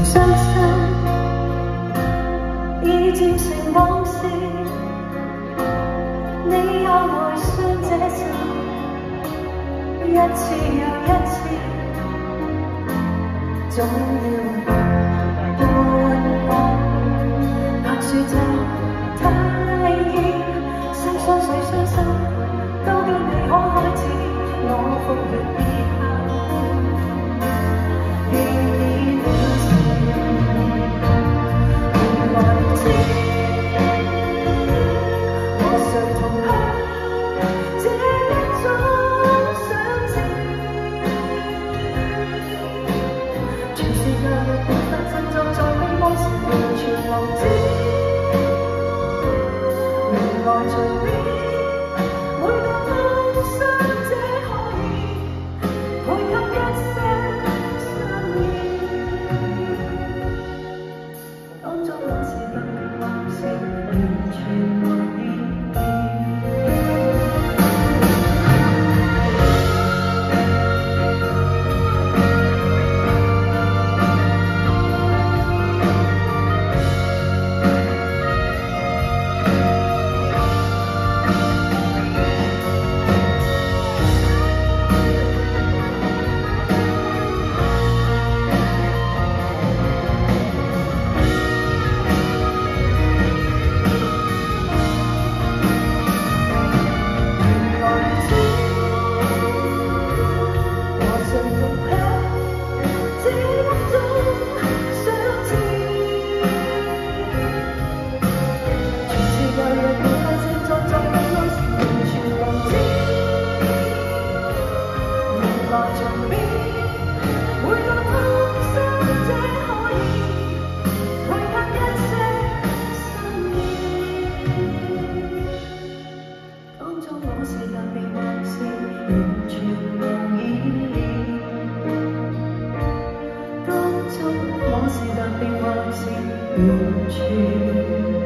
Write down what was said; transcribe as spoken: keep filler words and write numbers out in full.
傷心已漸成往事，你也來信這心，一次又一次，總要半晚白雪就太熱，世上誰傷心，都跟你可開始，我復原以後。 完全無意義，當中往事特別還是完全。